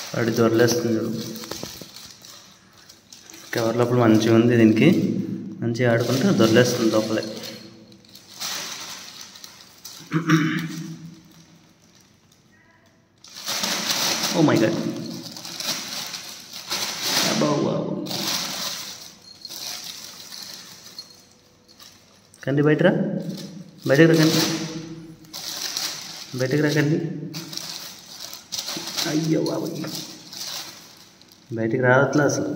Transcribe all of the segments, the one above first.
వాడి దొరలేస్తుంది చూడు. కవర్ లోపల మంచిగా ఉంది, దీనికి మంచిగా ఆడుకుంటే దొరలేస్తుంది లోపలే. ఓ మై గాడ్, కండి బయటరా, బయటకు రాకండి, బయటకు రాకండి. అయ్యో బాబు, బయటికి రావట్లే అసలు.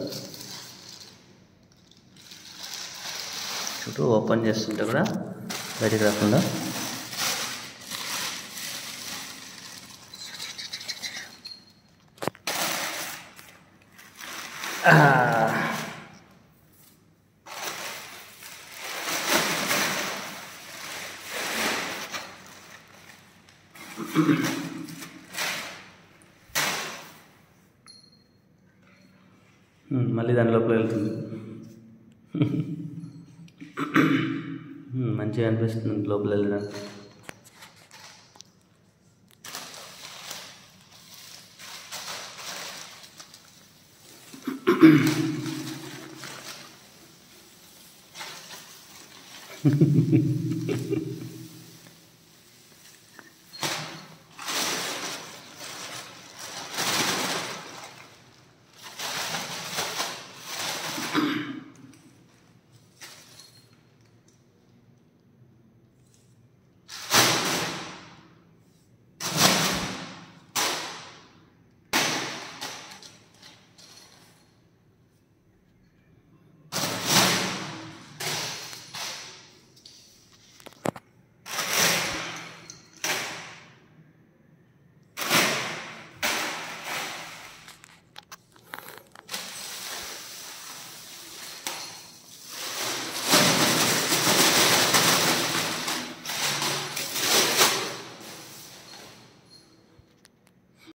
చుట్టూ ఓపెన్ చేస్తుంటే కూడా బయటికి రాకుండా. మళ్ళీ దాని లోపల వెళ్తుంది. మంచిగా అనిపిస్తుంది లోపల వెళ్ళడానికి.